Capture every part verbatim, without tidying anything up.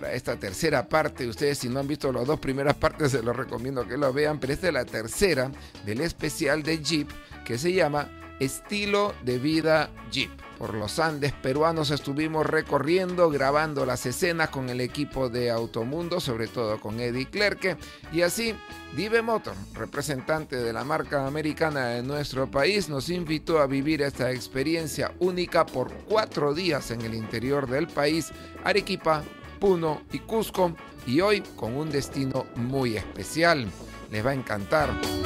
para esta tercera parte. Ustedes, si no han visto las dos primeras partes, se los recomiendo que lo vean, pero esta es la tercera del especial de Jeep que se llama Estilo de Vida Jeep. Por los Andes peruanos estuvimos recorriendo, grabando las escenas con el equipo de Automundo, sobre todo con Eddie Clerque, y así Dive Motor, representante de la marca americana en nuestro país, nos invitó a vivir esta experiencia única por cuatro días en el interior del país, Arequipa, Puno y Cusco, y hoy con un destino muy especial. Les va a encantar.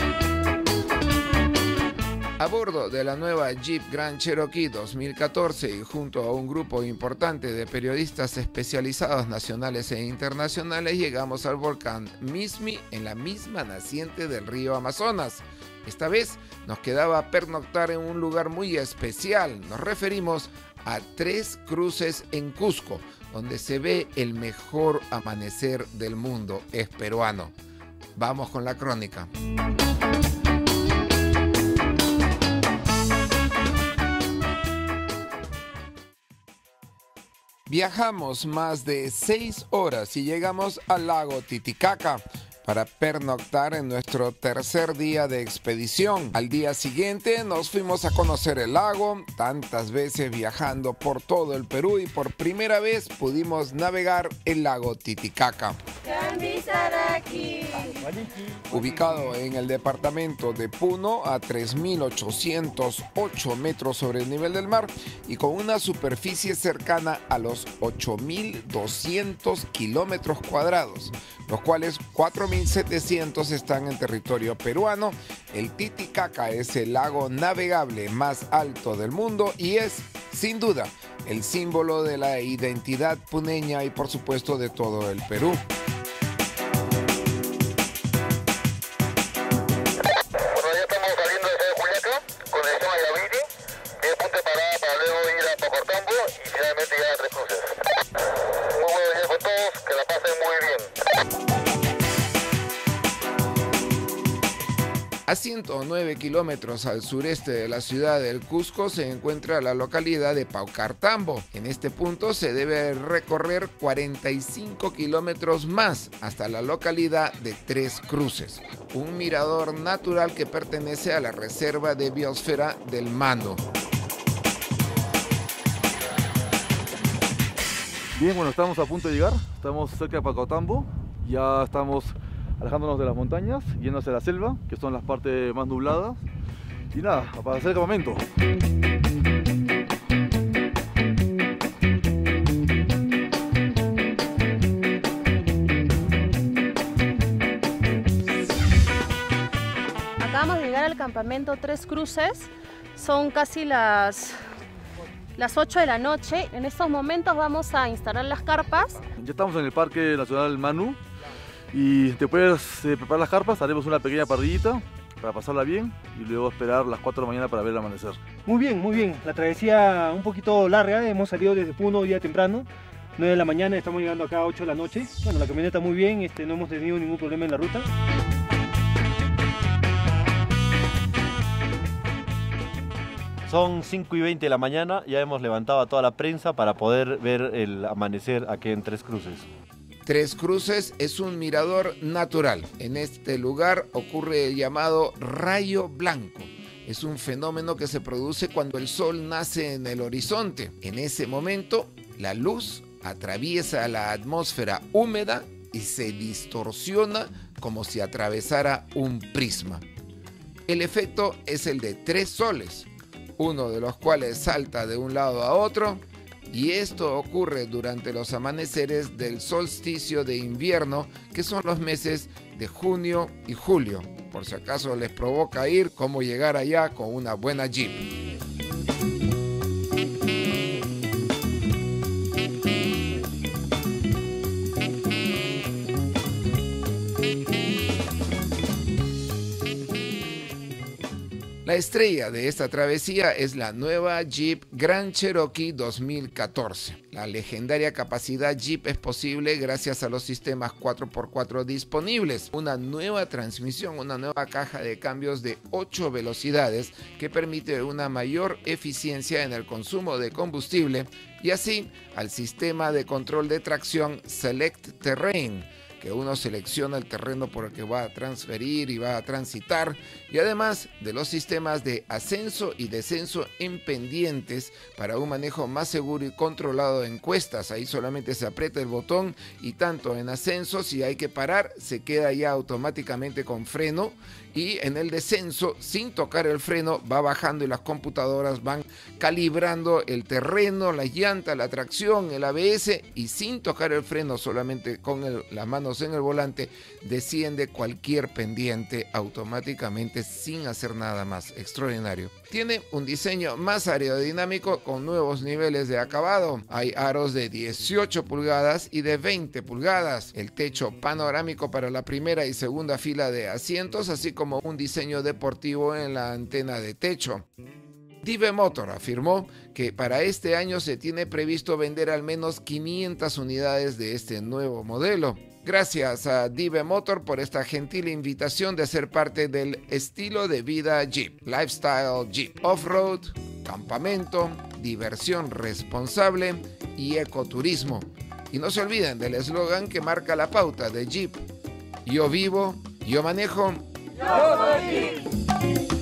A bordo de la nueva Jeep Grand Cherokee dos mil catorce y junto a un grupo importante de periodistas especializados nacionales e internacionales, llegamos al volcán Mismi en la misma naciente del río Amazonas. Esta vez nos quedaba pernoctar en un lugar muy especial. Nos referimos a Tres Cruces en Cusco, donde se ve el mejor amanecer del mundo. Es peruano. Vamos con la crónica. Viajamos más de seis horas y llegamos al lago Titicaca para pernoctar en nuestro tercer día de expedición. Al día siguiente nos fuimos a conocer el lago, tantas veces viajando por todo el Perú, y por primera vez pudimos navegar el lago Titicaca. Ubicado en el departamento de Puno a tres mil ochocientos ocho metros sobre el nivel del mar y con una superficie cercana a los ocho mil doscientos kilómetros cuadrados, los cuales cuatro mil setecientos están en territorio peruano. El Titicaca es el lago navegable más alto del mundo y es, sin duda, el símbolo de la identidad puneña y, por supuesto, de todo el Perú. A ciento nueve kilómetros al sureste de la ciudad del Cusco se encuentra la localidad de Paucartambo. En este punto se debe recorrer cuarenta y cinco kilómetros más hasta la localidad de Tres Cruces, un mirador natural que pertenece a la Reserva de Biosfera del Mano. Bien, bueno, estamos a punto de llegar, estamos cerca de Paucartambo, ya estamos alejándonos de las montañas, yendo hacia la selva, que son las partes más nubladas. Y nada, para hacer el campamento. Acabamos de llegar al campamento Tres Cruces. Son casi las, las ocho de la noche. En estos momentos vamos a instalar las carpas. Ya estamos en el Parque Nacional Manu. Y después de preparar las carpas, haremos una pequeña parrillita para pasarla bien y luego esperar las cuatro de la mañana para ver el amanecer. Muy bien, muy bien. La travesía un poquito larga. Hemos salido desde Puno día temprano, nueve de la mañana, estamos llegando acá a ocho de la noche. Bueno, la camioneta muy bien, este, no hemos tenido ningún problema en la ruta. Son cinco y veinte de la mañana, ya hemos levantado a toda la prensa para poder ver el amanecer aquí en Tres Cruces. Tres Cruces es un mirador natural. En este lugar ocurre el llamado rayo blanco. Es un fenómeno que se produce cuando el sol nace en el horizonte. En ese momento, la luz atraviesa la atmósfera húmeda y se distorsiona como si atravesara un prisma. El efecto es el de tres soles, uno de los cuales salta de un lado a otro, y esto ocurre durante los amaneceres del solsticio de invierno, que son los meses de junio y julio. Por si acaso les provoca ir, cómo llegar allá con una buena Jeep. La estrella de esta travesía es la nueva Jeep Grand Cherokee dos mil catorce. La legendaria capacidad Jeep es posible gracias a los sistemas cuatro por cuatro disponibles, una nueva transmisión, una nueva caja de cambios de ocho velocidades que permite una mayor eficiencia en el consumo de combustible, y así al sistema de control de tracción Select Terrain, que uno selecciona el terreno por el que va a transferir y va a transitar, y además de los sistemas de ascenso y descenso en pendientes para un manejo más seguro y controlado en cuestas. Ahí solamente se aprieta el botón y tanto en ascenso, si hay que parar, se queda ya automáticamente con freno, y en el descenso, sin tocar el freno, va bajando y las computadoras van calibrando el terreno, las llantas, la tracción, el A B S, y sin tocar el freno, solamente con el, las manos en el volante, desciende cualquier pendiente automáticamente sin hacer nada más. Extraordinario. Tiene un diseño más aerodinámico con nuevos niveles de acabado. Hay aros de dieciocho pulgadas y de veinte pulgadas. El techo panorámico para la primera y segunda fila de asientos, así como un diseño deportivo en la antena de techo. Dive Motor afirmó que para este año se tiene previsto vender al menos quinientas unidades de este nuevo modelo. Gracias a Dive Motor por esta gentil invitación de ser parte del estilo de vida Jeep, Lifestyle Jeep, Off-Road, campamento, diversión responsable y ecoturismo. Y no se olviden del eslogan que marca la pauta de Jeep: yo vivo, yo manejo, yo soy Jeep.